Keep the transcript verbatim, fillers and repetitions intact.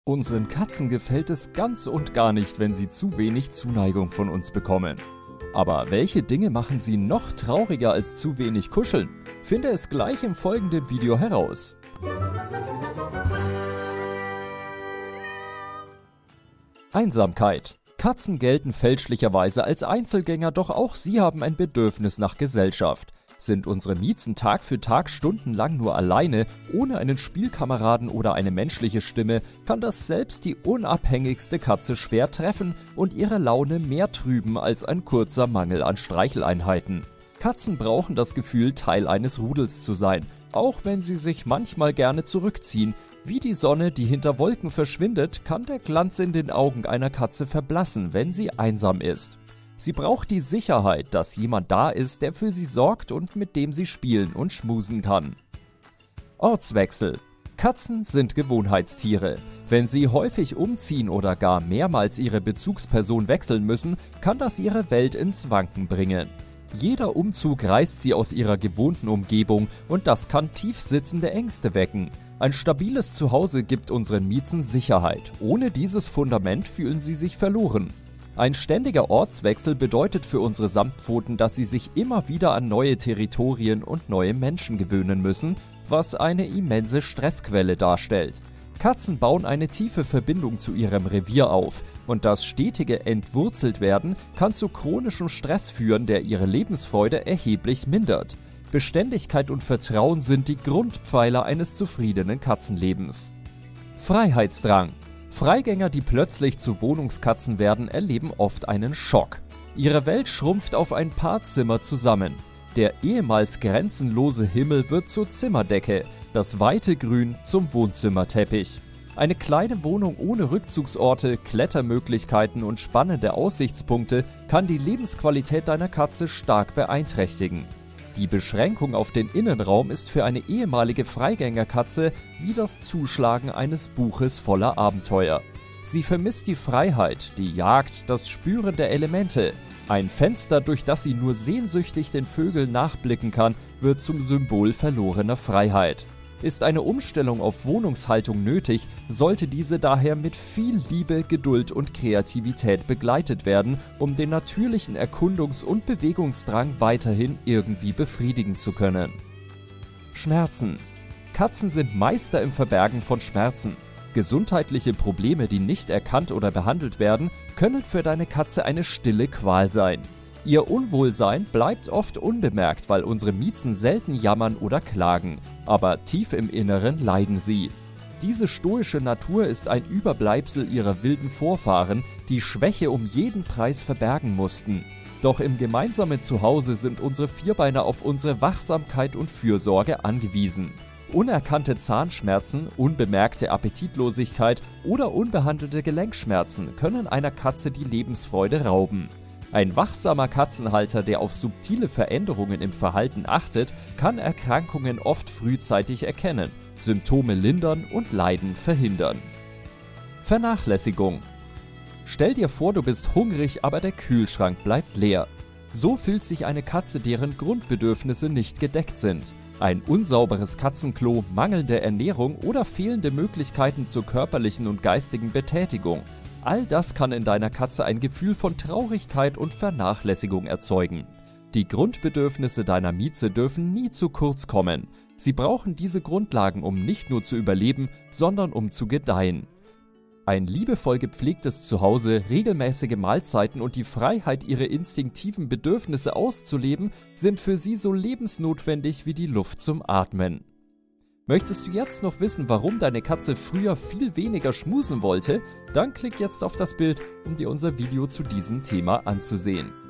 Unseren Katzen gefällt es ganz und gar nicht, wenn sie zu wenig Zuneigung von uns bekommen. Aber welche Dinge machen sie noch trauriger als zu wenig Kuscheln? Finde es gleich im folgenden Video heraus. Einsamkeit. Katzen gelten fälschlicherweise als Einzelgänger, doch auch sie haben ein Bedürfnis nach Gesellschaft. Sind unsere Miezen Tag für Tag stundenlang nur alleine, ohne einen Spielkameraden oder eine menschliche Stimme, kann das selbst die unabhängigste Katze schwer treffen und ihre Laune mehr trüben als ein kurzer Mangel an Streicheleinheiten. Katzen brauchen das Gefühl, Teil eines Rudels zu sein, auch wenn sie sich manchmal gerne zurückziehen. Wie die Sonne, die hinter Wolken verschwindet, kann der Glanz in den Augen einer Katze verblassen, wenn sie einsam ist. Sie braucht die Sicherheit, dass jemand da ist, der für sie sorgt und mit dem sie spielen und schmusen kann. Ortswechsel. Katzen sind Gewohnheitstiere. Wenn sie häufig umziehen oder gar mehrmals ihre Bezugsperson wechseln müssen, kann das ihre Welt ins Wanken bringen. Jeder Umzug reißt sie aus ihrer gewohnten Umgebung und das kann tiefsitzende Ängste wecken. Ein stabiles Zuhause gibt unseren Miezen Sicherheit. Ohne dieses Fundament fühlen sie sich verloren. Ein ständiger Ortswechsel bedeutet für unsere Samtpfoten, dass sie sich immer wieder an neue Territorien und neue Menschen gewöhnen müssen, was eine immense Stressquelle darstellt. Katzen bauen eine tiefe Verbindung zu ihrem Revier auf und das stetige Entwurzeltwerden kann zu chronischem Stress führen, der ihre Lebensfreude erheblich mindert. Beständigkeit und Vertrauen sind die Grundpfeiler eines zufriedenen Katzenlebens. Freiheitsdrang. Freigänger, die plötzlich zu Wohnungskatzen werden, erleben oft einen Schock. Ihre Welt schrumpft auf ein paar Zimmer zusammen. Der ehemals grenzenlose Himmel wird zur Zimmerdecke, das weite Grün zum Wohnzimmerteppich. Eine kleine Wohnung ohne Rückzugsorte, Klettermöglichkeiten und spannende Aussichtspunkte kann die Lebensqualität deiner Katze stark beeinträchtigen. Die Beschränkung auf den Innenraum ist für eine ehemalige Freigängerkatze wie das Zuschlagen eines Buches voller Abenteuer. Sie vermisst die Freiheit, die Jagd, das Spüren der Elemente. Ein Fenster, durch das sie nur sehnsüchtig den Vögeln nachblicken kann, wird zum Symbol verlorener Freiheit. Ist eine Umstellung auf Wohnungshaltung nötig, sollte diese daher mit viel Liebe, Geduld und Kreativität begleitet werden, um den natürlichen Erkundungs- und Bewegungsdrang weiterhin irgendwie befriedigen zu können. Schmerzen. Katzen sind Meister im Verbergen von Schmerzen. Gesundheitliche Probleme, die nicht erkannt oder behandelt werden, können für deine Katze eine stille Qual sein. Ihr Unwohlsein bleibt oft unbemerkt, weil unsere Miezen selten jammern oder klagen, aber tief im Inneren leiden sie. Diese stoische Natur ist ein Überbleibsel ihrer wilden Vorfahren, die Schwäche um jeden Preis verbergen mussten. Doch im gemeinsamen Zuhause sind unsere Vierbeiner auf unsere Wachsamkeit und Fürsorge angewiesen. Unerkannte Zahnschmerzen, unbemerkte Appetitlosigkeit oder unbehandelte Gelenkschmerzen können einer Katze die Lebensfreude rauben. Ein wachsamer Katzenhalter, der auf subtile Veränderungen im Verhalten achtet, kann Erkrankungen oft frühzeitig erkennen, Symptome lindern und Leiden verhindern. Vernachlässigung. Stell dir vor, du bist hungrig, aber der Kühlschrank bleibt leer. So fühlt sich eine Katze, deren Grundbedürfnisse nicht gedeckt sind. Ein unsauberes Katzenklo, mangelnde Ernährung oder fehlende Möglichkeiten zur körperlichen und geistigen Betätigung. All das kann in deiner Katze ein Gefühl von Traurigkeit und Vernachlässigung erzeugen. Die Grundbedürfnisse deiner Mieze dürfen nie zu kurz kommen. Sie brauchen diese Grundlagen, um nicht nur zu überleben, sondern um zu gedeihen. Ein liebevoll gepflegtes Zuhause, regelmäßige Mahlzeiten und die Freiheit, ihre instinktiven Bedürfnisse auszuleben, sind für sie so lebensnotwendig wie die Luft zum Atmen. Möchtest du jetzt noch wissen, warum deine Katze früher viel weniger schmusen wollte? Dann klick jetzt auf das Bild, um dir unser Video zu diesem Thema anzusehen.